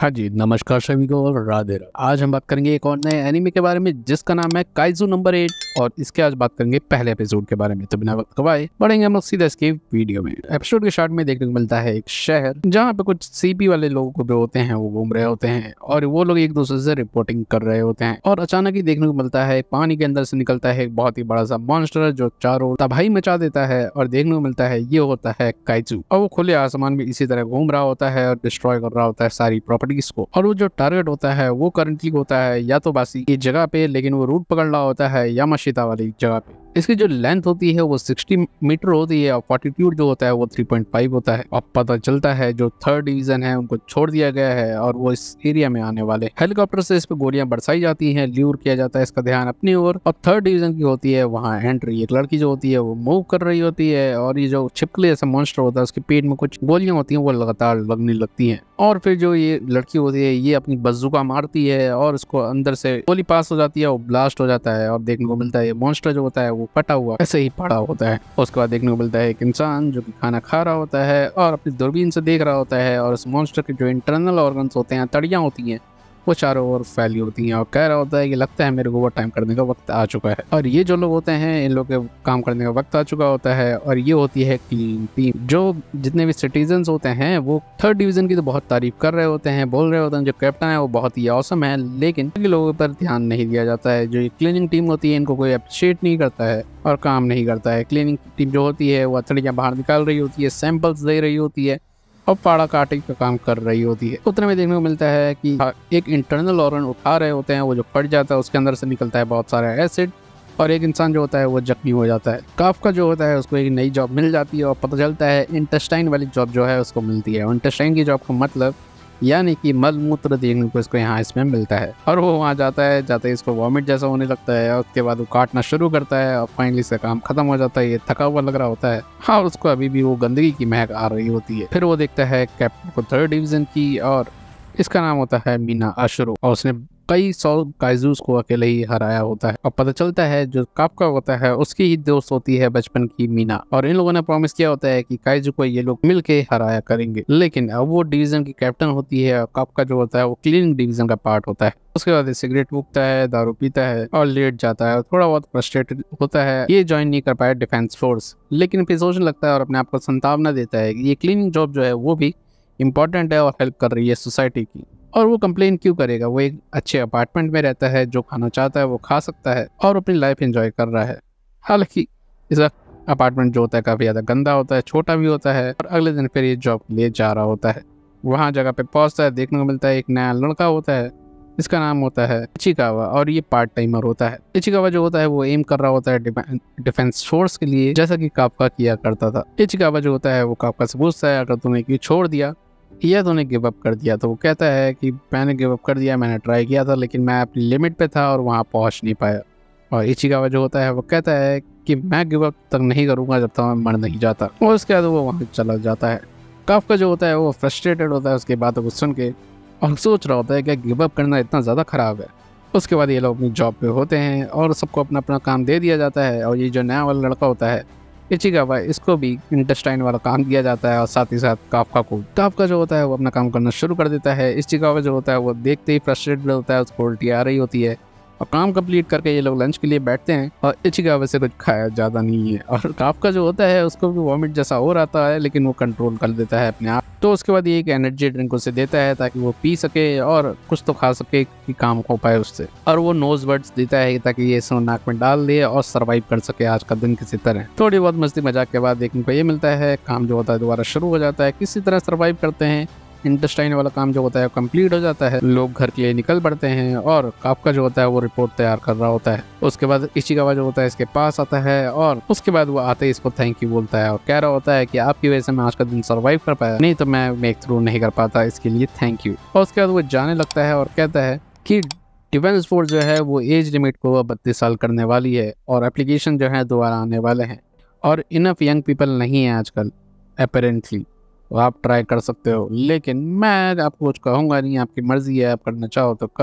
हाँ जी, नमस्कार सभी को और राधे राधे। आज हम बात करेंगे एक और नए एनीमे के बारे में जिसका नाम है काइजू नंबर 8 और इसके आज बात करेंगे पहले एपिसोड के बारे में। तो बिना वक्त गवाए बढ़ेंगे हम लोग सीधा इसके वीडियो में। एपिसोड के स्टार्ट में देखने को मिलता है एक शहर जहाँ पे कुछ सीपी वाले लोग जो होते हैं वो घूम रहे होते हैं और वो लोग एक दूसरे से रिपोर्टिंग कर रहे होते हैं और अचानक ही देखने को मिलता है पानी के अंदर से निकलता है एक बहुत ही बड़ा सा मॉन्स्टर जो चारों तबाही मचा देता है और देखने को मिलता है ये होता है काइजू और वो खुले आसमान में इसी तरह घूम रहा होता है और डिस्ट्रॉय कर रहा होता है सारी प्रॉपर्टीज को। और वो जो टारगेट होता है वो करंटली होता है या तो बासी की जगह पे, लेकिन वो रूट पकड़ रहा होता है यामाशिता वाली जगह पे। इसकी जो लेंथ होती है वो 60 मीटर होती है और फॉर्टिट्यूड जो होता है वो 3.5 होता है। अब पता चलता है जो थर्ड डिवीजन है उनको छोड़ दिया गया है और वो इस एरिया में आने वाले। हेलीकॉप्टर से इस पे गोलियां बरसाई जाती हैं, ल्यूर किया जाता है इसका ध्यान अपनी ओर। और थर्ड डिवीजन की होती है वहाँ एंट्री। एक लड़की जो होती है वो मूव कर रही होती है और ये जो छिपकली ऐसा मॉन्स्टर होता है उसके पेट में कुछ गोलियां होती हैं वो लगातार लगने लगती हैं। और फिर जो ये लड़की होती है ये अपनी बंदूका मारती है और उसको अंदर से गोली पास हो जाती है, वो ब्लास्ट हो जाता है और देखने को मिलता है ये मॉन्स्टर जो होता है वो फटा हुआ ऐसे ही पड़ा होता है। उसके बाद देखने को मिलता है एक इंसान जो कि खाना खा रहा होता है और अपनी दूरबीन से देख रहा होता है और उस मॉन्स्टर के जो इंटरनल ऑर्गन्स होते हैं, तड़ियाँ होती हैं, वो चारों ओर फैली होती हैं और कह रहा होता है कि लगता है मेरे को ओवर टाइम करने का वक्त आ चुका है। और ये जो लोग होते हैं इन लोग के काम करने का वक्त आ चुका होता है और ये होती है क्लीन टीम। जो जितने भी सिटीजन्स होते हैं वो थर्ड डिवीजन की तो बहुत तारीफ कर रहे होते हैं, बोल रहे होते हैं जो कैप्टन है वो बहुत ही औसम है, लेकिन लोगों पर ध्यान नहीं दिया जाता है। जो ये क्लीनिंग टीम होती है इनको कोई अप्रिशिएट नहीं करता है और काम नहीं करता है। क्लीनिंग टीम जो होती है वो अतड़ियाँ बाहर निकाल रही होती है, सैंपल्स दे रही होती है और पाड़ा काटे का काम कर रही होती है। उतने में देखने को मिलता है कि एक इंटरनल ऑर्गन उठा रहे होते हैं, वो जो फट जाता है उसके अंदर से निकलता है बहुत सारा एसिड और एक इंसान जो होता है वो जख्मी हो जाता है। काफका जो होता है उसको एक नई जॉब मिल जाती है और पता चलता है इंटेस्टाइन वाली जॉब जो है उसको मिलती है। इंटेस्टाइन की जॉब का मतलब यानी कि मल मूत्र देखने को इसको यहाँ इसमें मिलता है और वो वहाँ जाता है। जाते ही इसको वॉमिट जैसा होने लगता है और उसके बाद वो काटना शुरू करता है और फाइनली से काम खत्म हो जाता है। ये थका हुआ लग रहा होता है और उसको अभी भी वो गंदगी की महक आ रही होती है। फिर वो देखता है कैप्टन को थर्ड डिवीजन की और इसका नाम होता है मीना अशरो और उसने कई 100 काइजूस को अकेले ही हराया होता है। और पता चलता है जो काफका होता है उसकी ही दोस्त होती है बचपन की मीना और इन लोगों ने प्रॉमिस किया होता है कि काइजू को ये लोग मिलके हराया करेंगे। लेकिन अब वो डिवीजन की कैप्टन होती है और काफका जो होता है वो क्लीनिंग डिवीजन का पार्ट होता है। उसके बाद सिगरेट फूकता है, दारू पीता है और लेट जाता है और थोड़ा बहुत फ्रस्ट्रेटेड होता है। ये ज्वाइन नहीं कर पाया डिफेंस फोर्स, लेकिन फिर सोचने लगता है और अपने आप को संतावना देता है कि ये क्लीनिंग जॉब जो है वो भी इंपॉर्टेंट है और हेल्प कर रही है सोसाइटी की। और वो कंप्लेन क्यों करेगा, वो एक अच्छे अपार्टमेंट में रहता है, जो खाना चाहता है वो खा सकता है और अपनी लाइफ एंजॉय कर रहा है। हालांकि इस अपार्टमेंट जो होता है काफ़ी ज़्यादा गंदा होता है, छोटा भी होता है और अगले दिन फिर ये जॉब ले जा रहा होता है। वहाँ जगह पे पहुँचता है, देखने को मिलता है एक नया लड़का होता है, इसका नाम होता है इचिकावा और ये पार्ट टाइमर होता है। इचिकावा जो होता है वो एम कर रहा होता है डिफेंस फोर्स के लिए, जैसा कि काफका किया करता था। इचिकावा जो होता है वो काफका से पूछता है अगर तूने क्यों छोड़ दिया या तूने गिव अप कर दिया। तो वो कहता है कि मैंने गिव अप कर दिया, मैंने ट्राई किया था लेकिन मैं अपनी लिमिट पे था और वहाँ पहुँच नहीं पाया। और इचिकावा जो होता है वो कहता है कि मैं गिव अप तक नहीं करूँगा जब तक मैं मर नहीं जाता। और उसके बाद वो वहाँ चला जाता है। काफका जो होता है वो फ्रस्ट्रेटेड होता है उसके बातों को सुन के और सोच रहा होता है कि गिव अप करना इतना ज़्यादा ख़राब है। उसके बाद ये लोग अपनी जॉब पे होते हैं और सबको अपना अपना काम दे दिया जाता है और ये जो नया वाला लड़का होता है इचिकावा, इसको भी इंटेस्टाइन वाला काम दिया जाता है और साथ ही साथ काफका जो होता है वो अपना काम करना शुरू कर देता है। इचिकावा जो होता है वो देखते ही फ्रस्ट्रेटेड होता है, उसको उल्टी आ रही होती है और काम कंप्लीट करके ये लोग लंच के लिए बैठते हैं और इचिकावा से कुछ खाया ज़्यादा नहीं है और काफका जो होता है उसको भी वॉमिट जैसा हो रहा है लेकिन वो कंट्रोल कर देता है अपने आप। तो उसके बाद ये एक एनर्जी ड्रिंक उसे देता है ताकि वो पी सके और कुछ तो खा सके कि काम हो पाए उससे। और वो नोज बड्स देता है ताकि ये इसको नाक में डाल ले और सरवाइव कर सके आज का दिन किसी तरह। थोड़ी बहुत मस्ती मजाक के बाद देखने को ये मिलता है काम जो होता है दोबारा शुरू हो जाता है, किसी तरह सरवाइव करते हैं। इंटेस्टाइन वाला काम जो होता है कंप्लीट हो जाता है, लोग घर के लिए निकल पड़ते हैं और काफका जो होता है वो रिपोर्ट तैयार कर रहा होता है। उसके बाद इचिकावा जो होता है इसके पास आता है और उसके बाद वो आते ही इसको थैंक यू बोलता है और कह रहा होता है कि आपकी वजह से मैं आज का दिन सर्वाइव कर पाया, नहीं तो मैं मेक थ्रू नहीं कर पाता, इसके लिए थैंक यू। और उसके बाद वो जाने लगता है और कहता है कि डिफेंस फोर्स जो है वो एज लिमिट को 32 साल करने वाली है और एप्लीकेशन जो है दोबारा आने वाले हैं और इनफ यंग पीपल नहीं है आजकल अपेरेंटली। तो आप ट्राई कर सकते हो लेकिन मैं आपको कुछ कहूँगा नहीं, आपकी मर्जी है, आप करना चाहो तो करो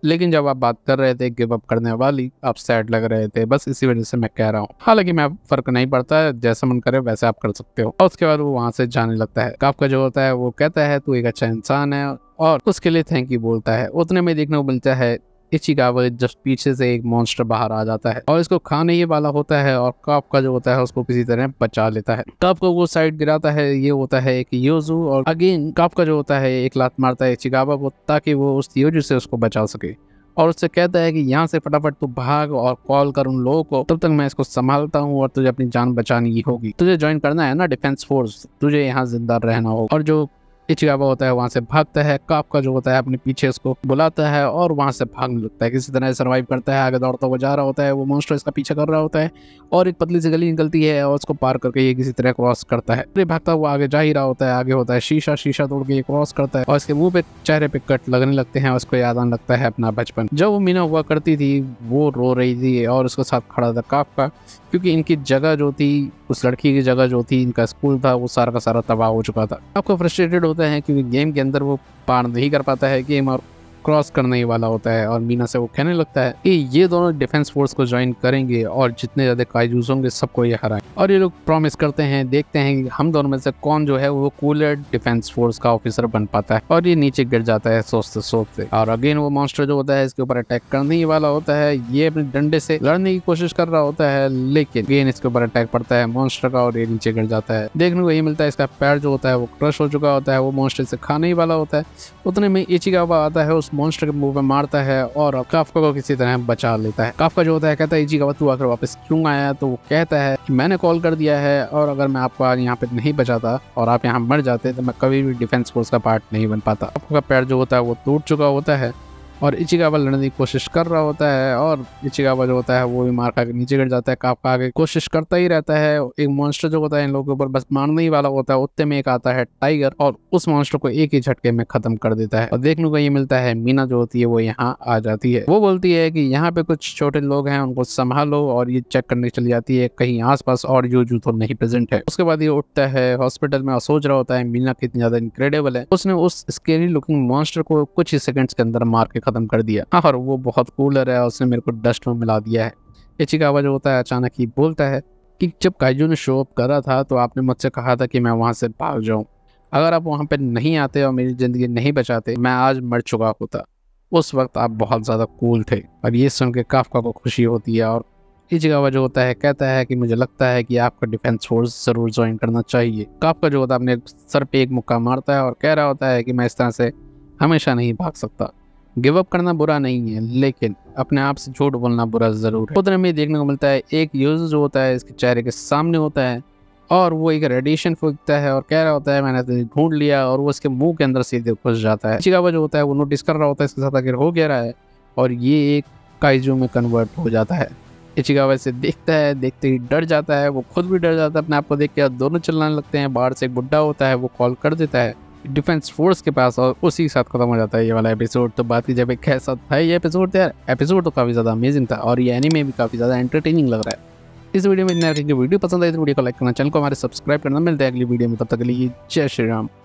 लेकिन जब आप बात कर रहे थे गिव अप करने वाली, आप सैड लग रहे थे, बस इसी वजह से मैं कह रहा हूँ। हालांकि मैं फर्क नहीं पड़ता है, जैसा मन करे वैसे आप कर सकते हो। और उसके बाद वो वहां से जाने लगता है। काफका जो होता है वो कहता है तू एक अच्छा इंसान है और उसके लिए थैंक यू बोलता है। उतने में देखने को मिलता है इचिकावा जस्ट पीछे से एक मॉन्स्टर बाहर आ जाता है और इसको खाने ही वाला होता है और काफका जो होता है उसको किसी तरह बचा लेता है। काफका वो साइड गिराता है, ये होता है एक योजू और अगेन काफका जो होता है एक लात मारता है इचिकावा को ताकि वो उस योजू से उसको बचा सके और उससे कहता है कि यहाँ से फटाफट तू भाग और कॉल कर उन लोगों को, तब तक मैं इसको संभालता हूँ और तुझे अपनी जान बचानी ही होगी। तुझे ज्वाइन करना है ना डिफेंस फोर्स, तुझे यहाँ जिंदा रहना होगा। और जो इचिकावा होता है वहां से भागता है। काफका जो होता है अपने पीछे उसको बुलाता है और वहां से भागने लगता है, किसी तरह सर्वाइव करता है। आगे दौड़ता हुआ जा रहा होता है, वो मॉन्स्टर इसका पीछा कर रहा होता है और एक पतली सी गली निकलती है और उसको पार करके ये किसी तरह क्रॉस करता है। फिर भागता हुआ आगे जा ही रहा होता है, आगे होता है शीशा तोड़ के ये क्रॉस करता है और इसके मुंह पे चेहरे पे कट लगने लगते हैं। उसको याद आने लगता है अपना बचपन, जब वो मीना हुआ करती थी, वो रो रही थी और उसके साथ खड़ा था काफका, क्योंकि इनकी जगह जो थी, उस लड़की की जगह जो थी, इनका स्कूल था, वो सारा का सारा तबाह हो चुका था। आपको फ्रस्ट्रेटेड होता है क्योंकि गेम के अंदर वो पार नहीं कर पाता है गेम और क्रॉस करने ही वाला होता है और मीना से वो कहने लगता है कि ये दोनों डिफेंस फोर्स को ज्वाइन करेंगे और जितने ज्यादा काइजूस होंगे सबको ये हराएं। और ये लोग प्रॉमिस करते हैं, देखते हैं कि हम दोनों में से कौन जो है वो कूलर डिफेंस फोर्स का ऑफिसर बन पाता है। और ये नीचे गिर जाता है सोचते सोचते और अगेन वो मॉन्स्टर जो होता है इसके ऊपर अटैक करने ही वाला होता है। ये अपने डंडे से लड़ने की कोशिश कर रहा होता है लेकिन अगेन इसके ऊपर अटैक पड़ता है मॉन्स्टर का और ये नीचे गिर जाता है। देखने को ये मिलता है इसका पैर जो होता है वो क्रश हो चुका होता है, वो मॉन्स्टर से खाने ही वाला होता है। उतने में इचिकावा आता है, उस मॉन्स्टर के मुंह पे मारता है और काफका को किसी तरह बचा लेता है। काफका जो होता है कहता है इचिकावा तू आकर वापस क्यों आया, तो वो कहता है कि मैंने कॉल कर दिया है और अगर मैं आपको आज यहाँ पे नहीं बचाता और आप यहाँ मर जाते तो मैं कभी भी डिफेंस फोर्स का पार्ट नहीं बन पाता। काफका का पैर जो होता है वो टूट चुका होता है और इचिकावा लड़ने की कोशिश कर रहा होता है और इचिकावा जो होता है वो भी मार खा के नीचे गिर जाता है। काफका आगे कोशिश करता ही रहता है। एक मॉन्स्टर जो होता है इन लोगों के ऊपर बस मारने ही वाला होता है, उतने में एक आता है टाइगर और उस मॉन्स्टर को एक ही झटके में खत्म कर देता है। और देखने को ये मिलता है मीना जो होती है वो यहाँ आ जाती है। वो बोलती है कि यहाँ पे कुछ छोटे लोग हैं, उनको संभालो और ये चेक करने चली जाती है कहीं आसपास और योजू तो नहीं प्रेजेंट है। उसके बाद ये उठता है हॉस्पिटल में और सोच रहा होता है मीना कितनी ज्यादा इनक्रेडिबल है, उसने उस स्केरी लुकिंग मॉन्स्टर को कुछ ही सेकंड्स के अंदर मार के खत्म कर दिया और वो बहुत कूलर है, उसने मेरे को डस्ट में मिला दिया है। इचिकावा जो होता है अचानक ही बोलता है कि जब काइजू ने शो अप करा था तो आपने मुझसे कहा था कि मैं वहां से भाग जाऊं, अगर आप वहां पे नहीं आते और मेरी जिंदगी नहीं बचाते मैं आज मर चुका होता। उस वक्त आप बहुत ज्यादा कूल थे। और ये सुन के काफका को खुशी होती है और इचिकावा जो होता है कहता है कि मुझे लगता है कि आपका डिफेंस फोर्स जरूर ज्वाइन करना चाहिए। काफका जो होता है अपने सर पे एक मुक्का मारता है और कह रहा होता है कि मैं इस तरह से हमेशा नहीं भाग सकता। गिव अप करना बुरा नहीं है लेकिन अपने आप से झूठ बोलना बुरा जरूर है। उधर में देखने को मिलता है एक यूजर जो होता है इसके चेहरे के सामने होता है और वो एक रेडिएशन फूकता है और कह रहा होता है मैंने तुझे ढूंढ लिया और वो इसके मुंह के अंदर सीधे घुस जाता है। इचिकावा जो होता है वो नोटिस कर रहा होता है इसके साथ आखिर हो गया रहा है और ये एक काइजू में कन्वर्ट हो जाता है। इचिकावा इसे देखता है, देखते ही डर जाता है, वो खुद भी डर जाता है अपने आप को देख के। दोनों चिल्लाने लगते हैं। बाहर से एक बुड्ढा होता है वो कॉल कर देता है डिफेंस फोर्स के पास और उसी के साथ खत्म हो जाता है ये वाला एपिसोड। तो बात की जब एक कैसा था ये एपिसोड, यार एपिसोड तो काफी ज्यादा अमेजिंग था और ये एनीमे भी काफी ज्यादा एंटरटेनिंग लग रहा है। इस वीडियो में इतना, वीडियो पसंद आई तो वीडियो को लाइक करना, चैनल को हमारे सब्सक्राइब करना। मिलते हैं अगली वीडियो में, तब तक के लिए जय श्री राम।